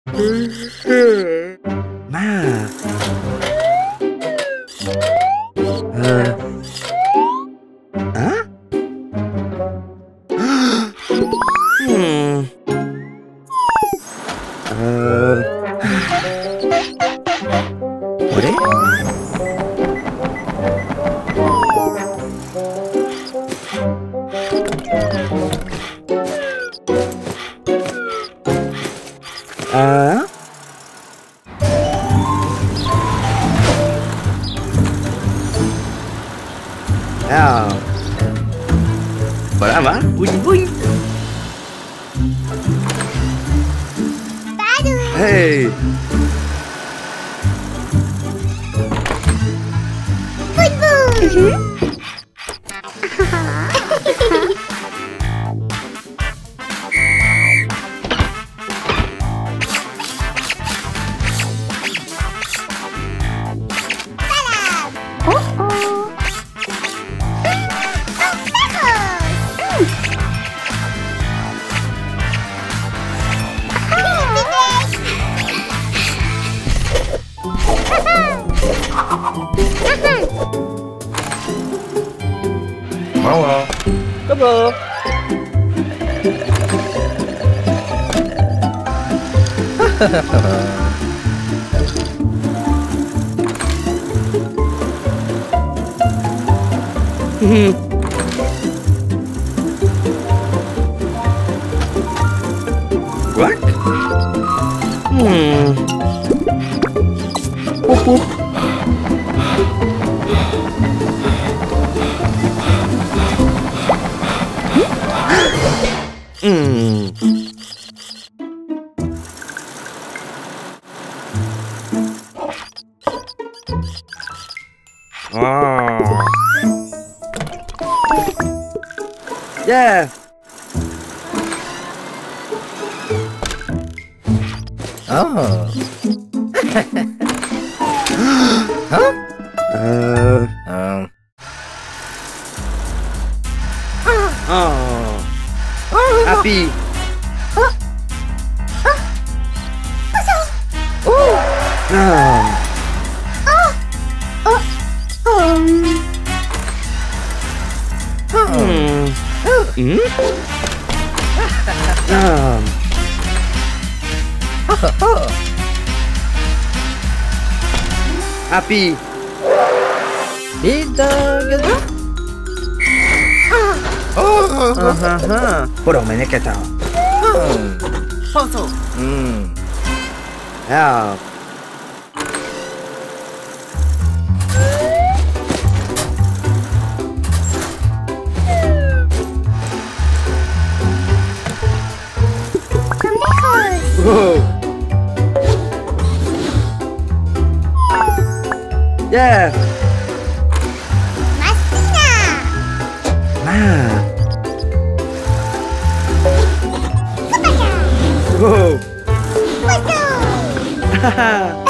Nah. Hah? Boleh? Nào. Boleh mah? Bunyi bunyi. Hey. Bun bun. Mau. Coba. What? Pup pup. Oh. Yeah. Oh. Huh? Oh. Api. Api. Tidak. Bodoh mainnya kacau. Foto. Ya. Wow. Yeah. Masina. Nah. Kepala. Wow. Betul. Haha.